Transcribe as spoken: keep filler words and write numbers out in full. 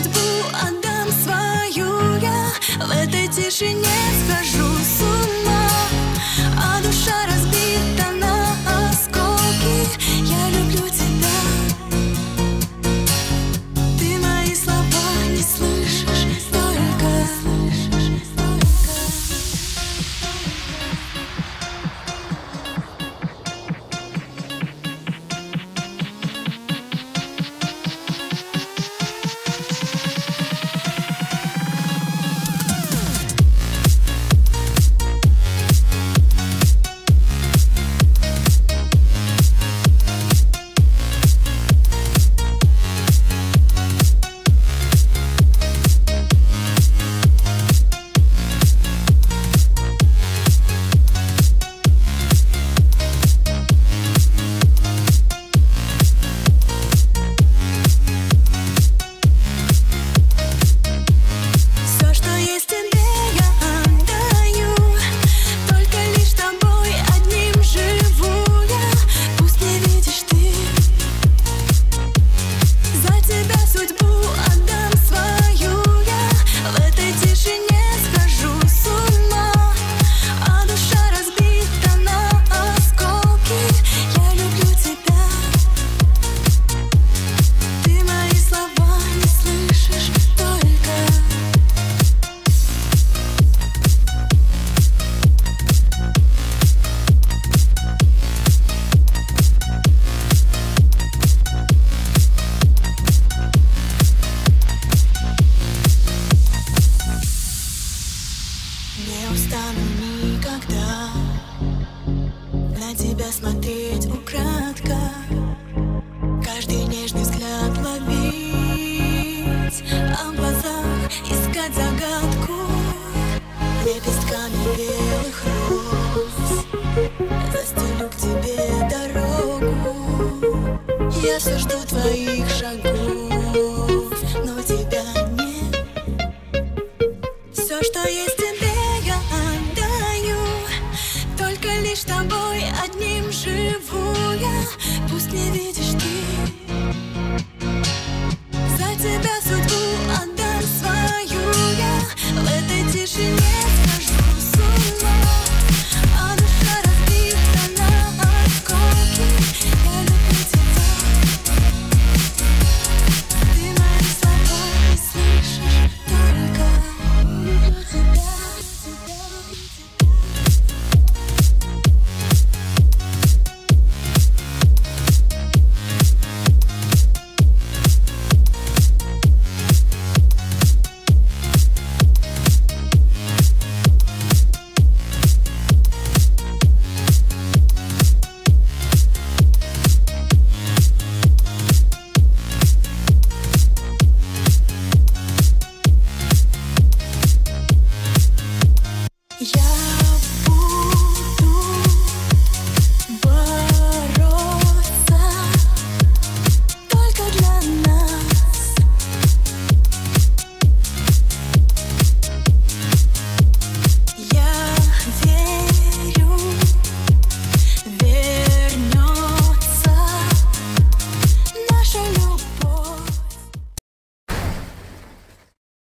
судьбу отдам свою я. В этой тишине схожу с ума, а душа разбита на осколки. Я люблю тебя, ты мои слова не слышишь только. Не устану никогда на тебя смотреть украдко, каждый нежный взгляд ловить, а в глазах искать загадку. Лепестками белых роз застелю к тебе дорогу. Я все жду твоих шагов, но тебя нет. Все, что есть